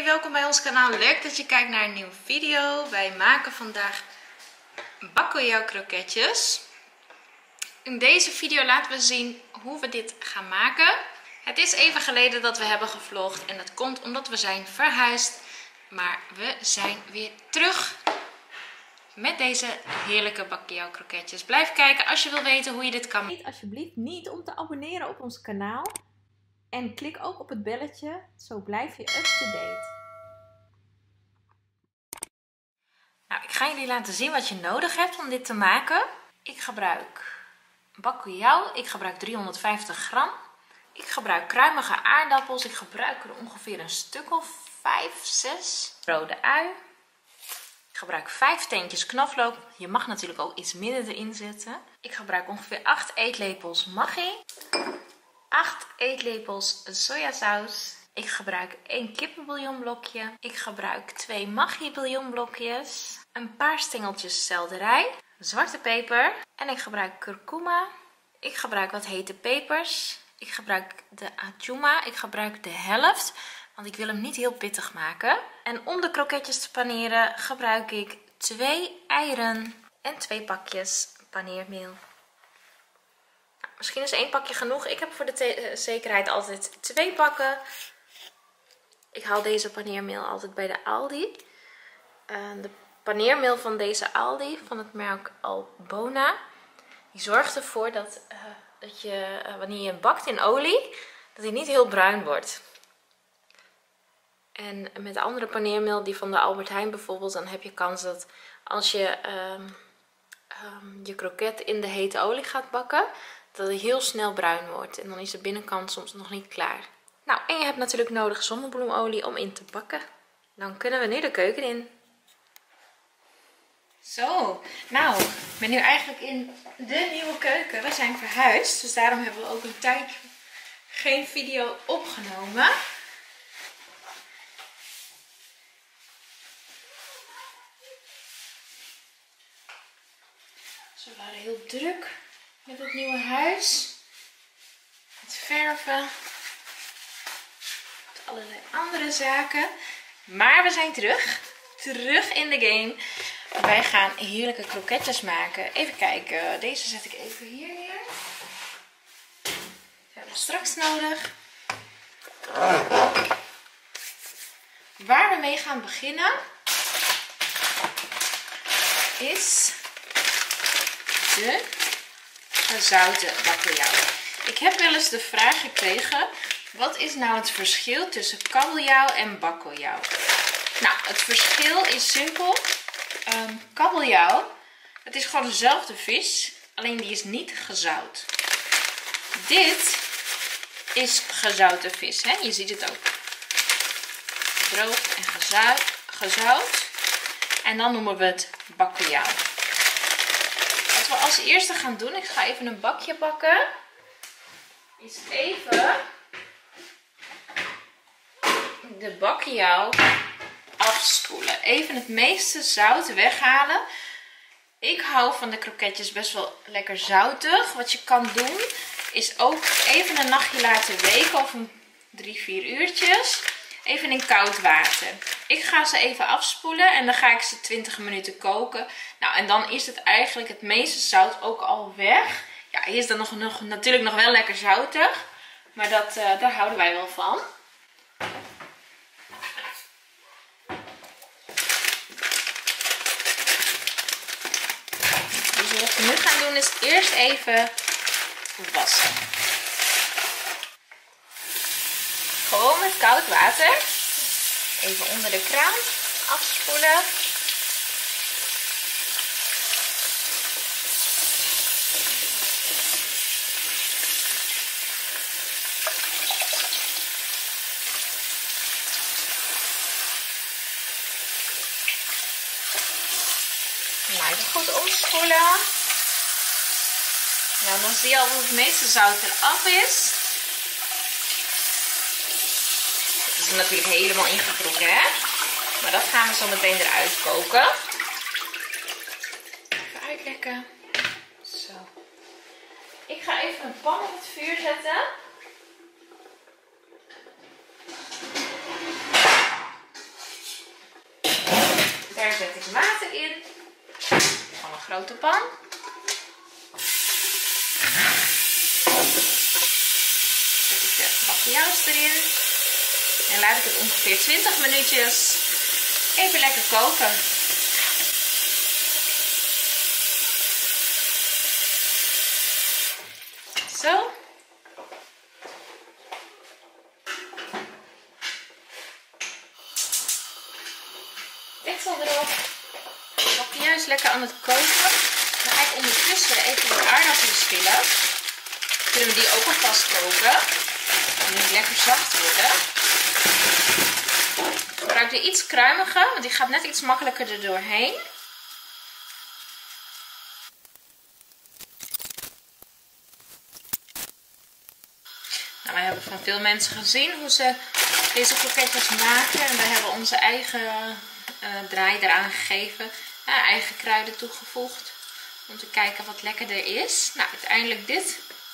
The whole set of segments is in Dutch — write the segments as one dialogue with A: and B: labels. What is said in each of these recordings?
A: welkom bij ons kanaal. Leuk dat je kijkt naar een nieuwe video. Wij maken vandaag bakkeljauw kroketjes. In deze video laten we zien hoe we dit gaan maken. Het is even geleden dat we hebben gevlogd en dat komt omdat we zijn verhuisd. Maar we zijn weer terug met deze heerlijke bakkeljauw kroketjes. Blijf kijken als je wil weten hoe je dit kan.
B: Vergeet alsjeblieft niet om te abonneren op ons kanaal. En klik ook op het belletje, zo blijf je up-to-date.
A: Nou, ik ga jullie laten zien wat je nodig hebt om dit te maken. Ik gebruik bakkeljauw, ik gebruik 350 gram. Ik gebruik kruimige aardappels, ik gebruik er ongeveer een stuk of 5, 6. Rode ui. Ik gebruik 5 teentjes knoflook. Je mag natuurlijk ook iets minder erin zetten. Ik gebruik ongeveer 8 eetlepels maggi. 8 eetlepels sojasaus. Ik gebruik 1 kippenbouillonblokje. Ik gebruik 2 maggi bouillonblokjes. Een paar stengeltjes selderij. Zwarte peper. En ik gebruik kurkuma. Ik gebruik wat hete pepers. Ik gebruik de ajuma. Ik gebruik de helft. Want ik wil hem niet heel pittig maken. En om de kroketjes te paneren gebruik ik 2 eieren. En 2 pakjes paneermeel. Misschien is 1 pakje genoeg. Ik heb voor de zekerheid altijd 2 pakken. Ik haal deze paneermeel altijd bij de Aldi. De paneermeel van deze Aldi, van het merk Albona, die zorgt ervoor dat je, wanneer je hem bakt in olie, dat hij niet heel bruin wordt. En met de andere paneermeel, die van de Albert Heijn bijvoorbeeld, dan heb je kans dat als je je kroket in de hete olie gaat bakken, dat hij heel snel bruin wordt. En dan is de binnenkant soms nog niet klaar. Nou, en je hebt natuurlijk nodig zonnebloemolie om in te bakken. Dan kunnen we nu de keuken in. Zo, nou, ik ben nu eigenlijk in de nieuwe keuken. We zijn verhuisd, dus daarom hebben we ook een tijdje geen video opgenomen. Ze waren heel druk met het nieuwe huis. Het verven. Met allerlei andere zaken. Maar we zijn terug. Terug in de game. Wij gaan heerlijke kroketjes maken. Even kijken. Deze zet ik even hier neer. Dat hebben we straks nodig. Waar we mee gaan beginnen is de gezouten bakkeljauw. Ik heb wel eens de vraag gekregen: wat is nou het verschil tussen kabeljauw en bakkeljauw? Nou, het verschil is simpel. Kabeljauw, het is gewoon dezelfde vis, alleen die is niet gezout. Dit is gezouten vis, hè? Je ziet het ook. Gedroogd en gezout. En dan noemen we het bakkeljauw. Wat we als eerste gaan doen, ik ga even een bakje bakken, is even de bakkeljauw afspoelen. Even het meeste zout weghalen. Ik hou van de kroketjes best wel lekker zoutig. Wat je kan doen, is ook even een nachtje laten weken of 3-4 uurtjes. Even in koud water. Ik ga ze even afspoelen en dan ga ik ze 20 minuten koken. Nou, en dan is het eigenlijk het meeste zout ook al weg. Ja, hier is dan natuurlijk nog wel lekker zoutig. Maar daar houden wij wel van. Dus wat we nu gaan doen is eerst even wassen. Gewoon met koud water. Even onder de kraan afspoelen. Nou, even goed omspoelen. Nou, dan zie je al dat het meeste zout eraf is. Het is natuurlijk helemaal ingetrokken, hè? Maar dat gaan we zo meteen eruit koken. Even uitlekken. Zo. Ik ga even een pan op het vuur zetten. erin. Van een grote pan. Zet ik de bakkeljauws erin. En laat ik het ongeveer 20 minuutjes even lekker koken. Zo. Deksel erop. De bakkeljauws lekker aan het koken. Dan ga ik ondertussen even wat aardappelen schillen. Kunnen we die ook alvast koken. Die moet lekker zacht worden. Ik gebruik de iets kruimige, want die gaat net iets makkelijker er doorheen. Nou, we hebben van veel mensen gezien hoe ze deze kroketjes maken. En wij hebben onze eigen draai eraan gegeven. Eigen kruiden toegevoegd. Om te kijken wat lekkerder is. Nou, uiteindelijk dit.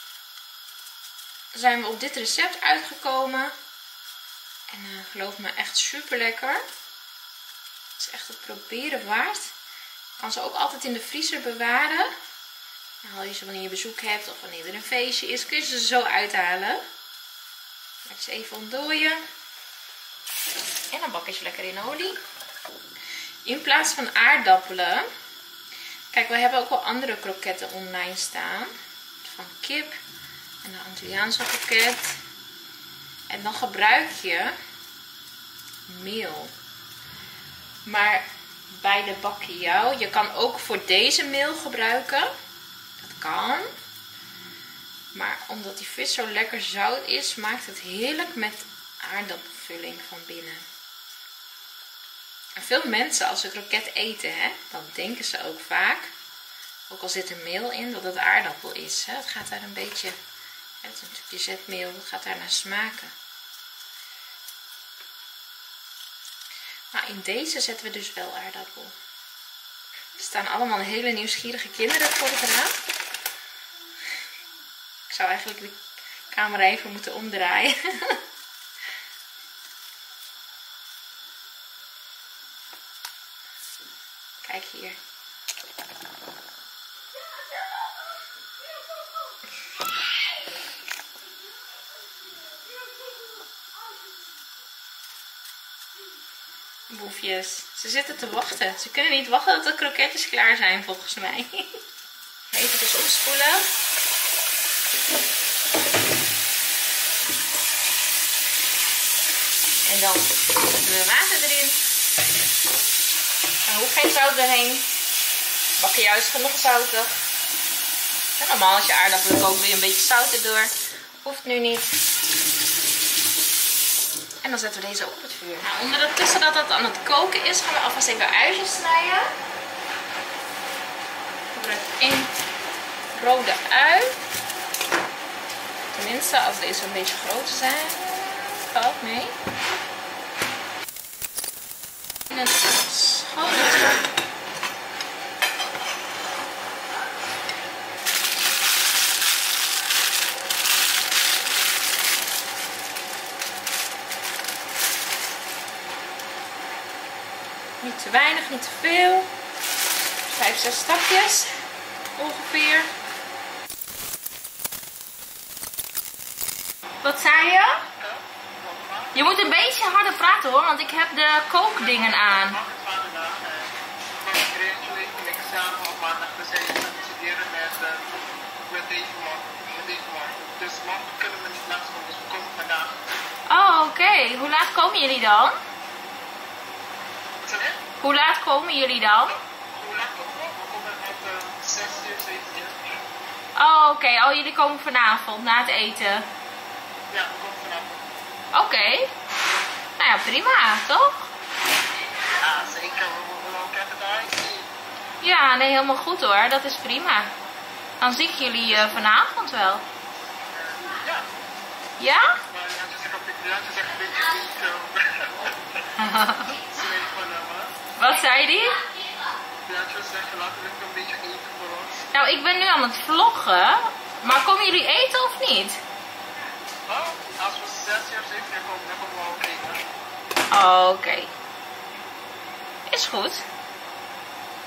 A: Zijn we op dit recept uitgekomen. En geloof me, echt super lekker. Het is echt het proberen waard. Je kan ze ook altijd in de vriezer bewaren. Dan haal je ze wanneer je bezoek hebt of wanneer er een feestje is. Kun je ze zo uithalen. Maak ze even ontdooien. En dan bak je ze lekker in olie. In plaats van aardappelen. Kijk, we hebben ook wel andere kroketten online staan. Van kip. En een Antilliaanse kroket. En dan gebruik je meel. Maar bij de bakkeljauw, je kan ook voor deze meel gebruiken. Dat kan. Maar omdat die vis zo lekker zout is, maakt het heerlijk met aardappelvulling van binnen. En veel mensen als ze kroket eten, dan denken ze ook vaak, ook al zit er meel in, dat het aardappel is. Het gaat daar een beetje, het is natuurlijk die zetmeel, dat gaat daar naar smaken. Maar in deze zetten we dus wel aardappel. Er staan allemaal hele nieuwsgierige kinderen voor het raam. Ik zou eigenlijk de camera even moeten omdraaien. Kijk hier. Boefjes. Ze zitten te wachten. Ze kunnen niet wachten tot de kroketjes klaar zijn volgens mij. Even dus omspoelen. En dan zetten we water erin. Er hoeft geen zout doorheen. Bakkeljauw is genoeg zoutig. En normaal als je aardappelen kookt wil je een beetje zout erdoor. Hoeft nu niet. En dan zetten we deze ook op het vuur. Nou, ondertussen dat het aan het koken is, gaan we alvast even uitjes snijden. Ik gebruik 1 rode ui. Tenminste, als deze een beetje groot zijn, valt mee. En een schoteltje. Niet te weinig, niet te veel. 5, 6 stapjes ongeveer. Wat zei je? Je moet een beetje harder praten hoor, want ik heb de kookdingen aan.
C: Ik heb examen op maandag, dus ik ga studeren met deze man. Dus morgen kunnen we niet langskomen, dus we komen vandaag.
A: Oh, oké. Hoe laat komen jullie dan?
C: Sorry?
A: Hoe laat komen jullie dan?
C: Hoe laat komen we? We komen met 6 uur, 7 uur.
A: Oh, oké. Oh, jullie komen vanavond na het eten.
C: Ja, we komen vanavond.
A: Oké. Nou ja, prima, toch?
C: Ja, zeker. We moeten ook even eruit zien.
A: Ja, nee, helemaal goed hoor. Dat is prima. Dan zie ik jullie vanavond wel.
C: Ja.
A: Ja?
C: Maar Jantje zegt een beetje niet.
A: Wat zei die?
C: Jantje zegt laten we een beetje eten voor ons.
A: Nou, ik ben nu aan het vloggen. Maar komen jullie eten of niet?
C: Oh, als we 6 uur, 7 uur komen, dan komen we ook eten.
A: Oh, oké. Is goed.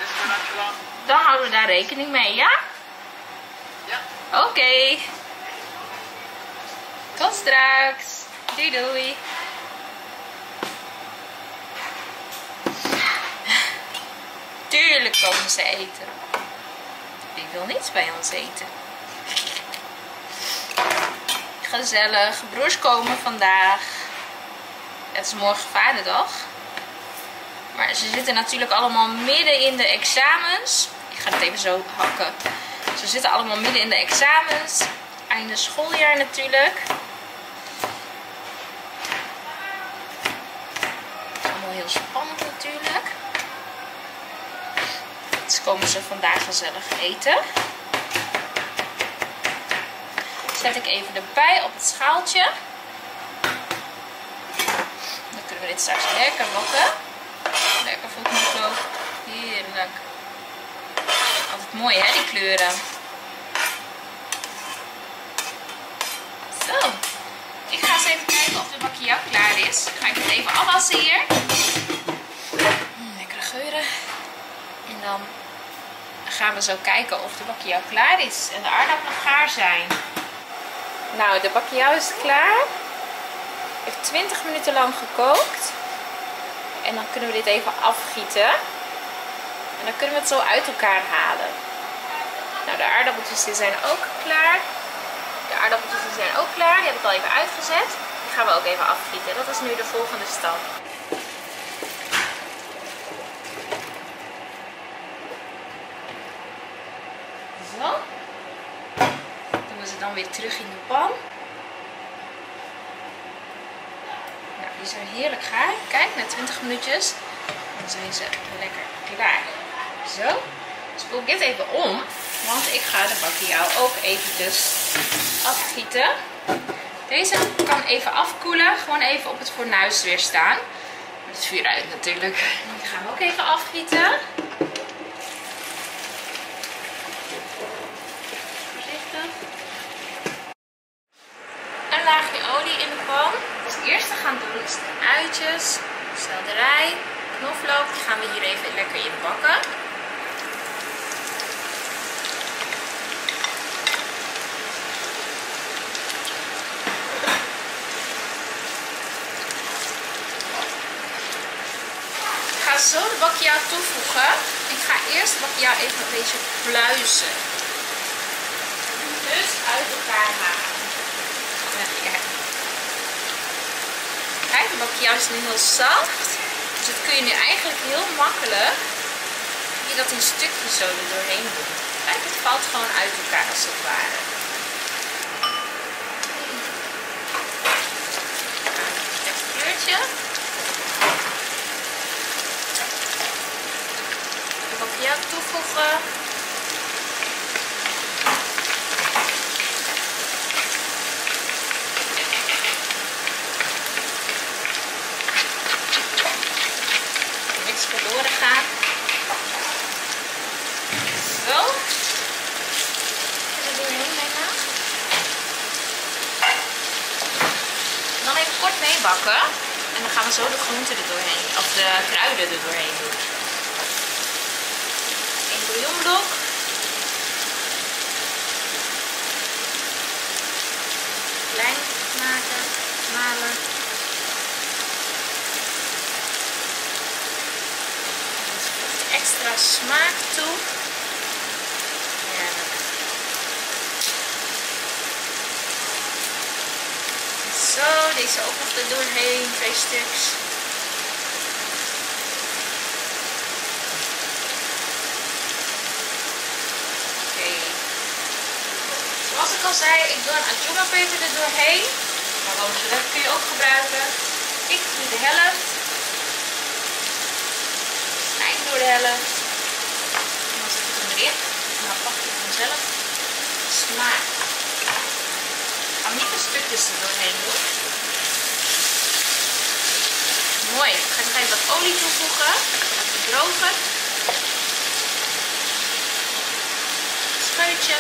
C: Is het bedankt gedaan?
A: Dan houden we daar rekening mee, ja?
C: Ja.
A: Oké. Tot straks. Doei doei. Tuurlijk komen ze eten. Wie wil niets bij ons eten? Gezellig. Broers komen vandaag. Het is morgen vaderdag. Maar ze zitten natuurlijk allemaal midden in de examens. Ik ga het even zo hakken. Ze zitten allemaal midden in de examens. Einde schooljaar natuurlijk. Het is allemaal heel spannend natuurlijk. Dus komen ze vandaag gezellig eten. Zet ik even erbij op het schaaltje. Dan kunnen we dit straks lekker bakken. Lekker veel knoflook. Heerlijk. Altijd mooi hè, die kleuren. Zo. Ik ga eens even kijken of de bakkiao klaar is. Dan ga ik het even afwassen hier. Lekkere geuren. En dan gaan we zo kijken of de bakkiao klaar is. En de aardappelen gaar zijn. Nou, de bakkiao is klaar. Heeft 20 minuten lang gekookt. En dan kunnen we dit even afgieten. En dan kunnen we het zo uit elkaar halen. Nou, de aardappeltjes die zijn ook klaar. Die zijn ook klaar. Die heb ik al even uitgezet. Die gaan we ook even afgieten. Dat is nu de volgende stap. Zo. Doen we ze dan weer terug in de pan. Nou, die zijn heerlijk gaar. Kijk, na 20 minuutjes. Dan zijn ze lekker klaar. Zo. Spoel ik dit even om. Want ik ga de bakkiao ook eventjes afgieten. Deze kan even afkoelen. Gewoon even op het fornuis weer staan. Met het vuur uit natuurlijk. Die gaan we ook even afgieten. Voorzichtig. Een laagje olie in de pan. Dus het eerste gaan doen is de uitjes, selderij, knoflook. Die gaan we hier even lekker in bakken. Ik ga zo de bakkiao toevoegen. Ik ga eerst de bakkiao even een beetje pluizen. Dus uit elkaar halen. Kijk, de bakkiao is nu heel zacht. Dus dat kun je nu eigenlijk heel makkelijk je dat in stukjes zo er doorheen doen. Kijk, het valt gewoon uit elkaar als het ware. Een textuurtje. De bakkiao toevoegen. Verloren gaat. Zo. Er doorheen bijna. Dan even kort meebakken. En dan gaan we zo de groenten er doorheen. Of de kruiden er doorheen doen. Een bouillonblok. Klein maken. Malen. Extra smaak toe. Heerlijk. Zo, deze ook nog er doorheen, 2 stuks. Oké. Zoals ik al zei, ik doe een ajuba peper er doorheen. Maar dat kun je ook gebruiken. Ik doe de helft. Door de helft. En dan zet ik hem erin. En dan pakt hij vanzelf smaak. Ik ga niet de stukjes er doorheen doen. Mooi. Ik ga nog even wat olie toevoegen. Even drogen. Scheutje.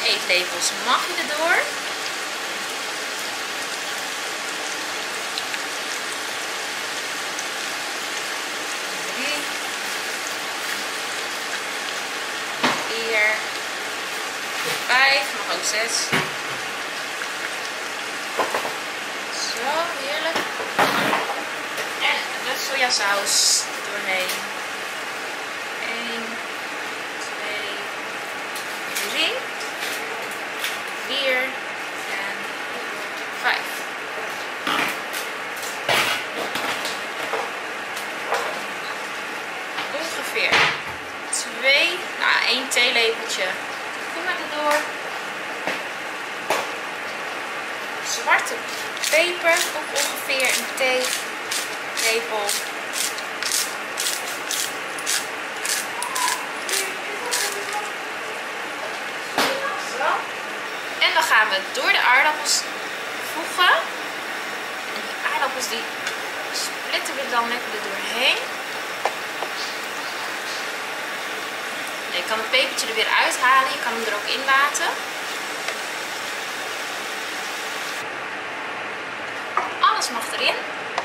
A: eetlepels magie erdoor. Mag ook 6. Zo, heerlijk. En de sojasaus doorheen. 1, 2, 3, 4 en 5. Ongeveer 1 theelepeltje. Kom maar erdoor. Zwarte peper, ook ongeveer een theelepel. Zo. En dan gaan we door de aardappels voegen. En die aardappels die splitten we dan lekker er doorheen. Je kan het pepertje er weer uithalen, je kan hem er ook in laten. Alles mag erin.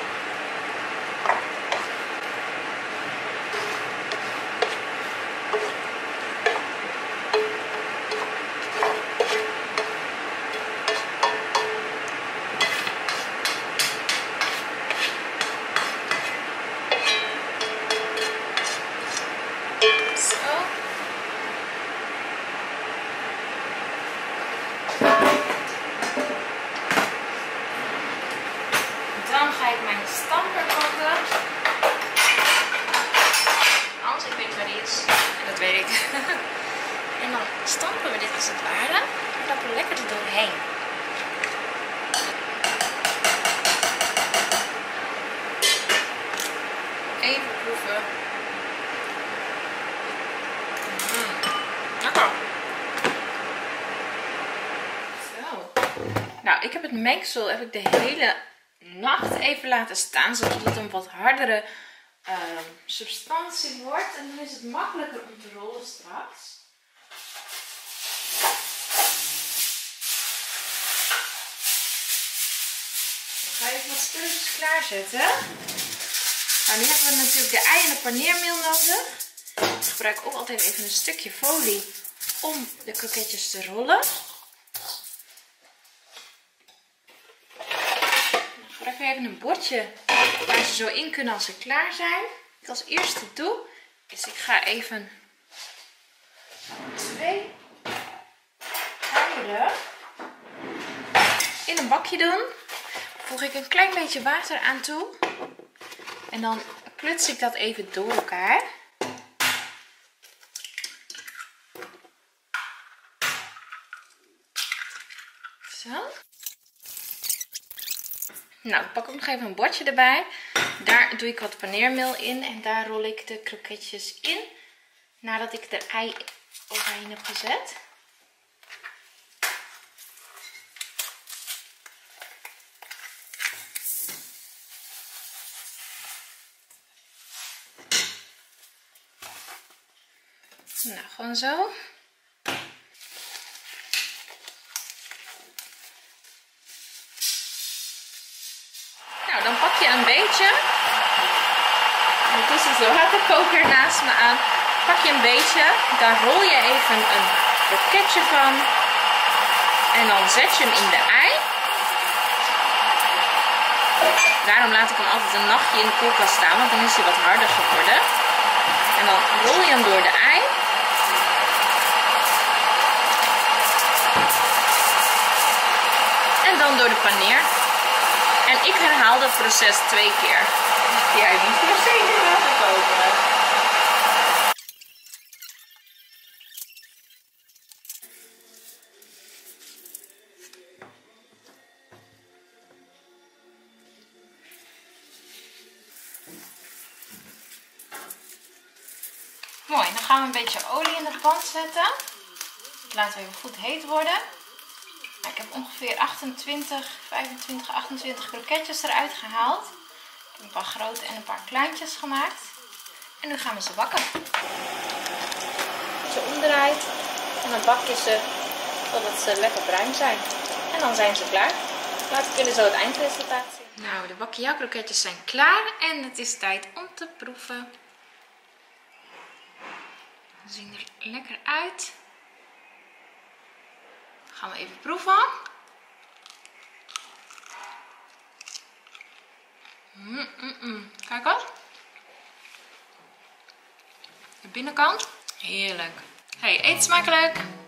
A: Dan ga ik mijn stamper pakken. Als ik weet waar die is. En dat weet ik. En dan stampen we dit als het ware. En dan lekker er doorheen. Even proeven. Lekker. Zo. Nou, ik heb het mengsel de hele nacht even laten staan, zodat het een wat hardere substantie wordt. En dan is het makkelijker om te rollen straks. Dan ga ik wat stukjes klaarzetten. Nou, nu hebben we natuurlijk de ei en de paneermeel nodig. Ik gebruik ook altijd even een stukje folie om de kroketjes te rollen. Ik ga even een bordje waar ze zo in kunnen als ze klaar zijn. Wat ik als eerste doe, is ik ga even 2 eieren in een bakje doen. Voeg ik een klein beetje water aan toe. En dan kluts ik dat even door elkaar. Zo. Nou, ik pak ook nog even een bordje erbij. Daar doe ik wat paneermeel in en daar rol ik de kroketjes in. Nadat ik er ei overheen heb gezet. Nou, gewoon zo. Nou, dan pak je een beetje. Ondertussen is de waterkoker naast me aan. Pak je een beetje. Dan rol je even een kroketje van. En dan zet je hem in de ei. Daarom laat ik hem altijd een nachtje in de koelkast staan. Want dan is hij wat harder geworden. En dan rol je hem door de ei. En dan door de paneer. En ik herhaal dat proces 2 keer. Jij moet nog steeds in water koken. Mooi, dan gaan we een beetje olie in de pan zetten. Laten we even goed heet worden. Ik heb ongeveer 25, 28 kroketjes eruit gehaald. Ik heb een paar grote en een paar kleintjes gemaakt. En nu gaan we ze bakken. Als je omdraait en dan bak je ze totdat ze lekker bruin zijn. En dan zijn ze klaar. Laat ik jullie zo het eindresultaat zien. Nou, de bakkiejauw kroketjes zijn klaar en het is tijd om te proeven. Ze zien er lekker uit. Gaan we even proeven. Kijk eens. De binnenkant. Heerlijk. Hey, eet smakelijk!